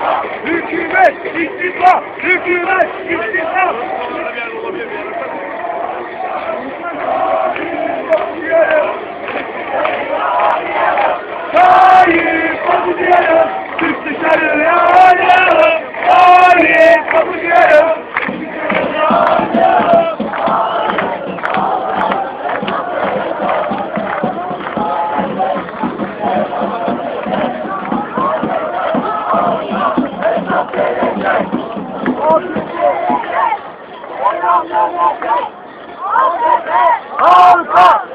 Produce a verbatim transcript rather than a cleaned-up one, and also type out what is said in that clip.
Hükümet istifa! Hükümet istifa! Hayır, kabul diyelim! Türk dışarıya alayım! Hayır, kabul diyelim! Halka!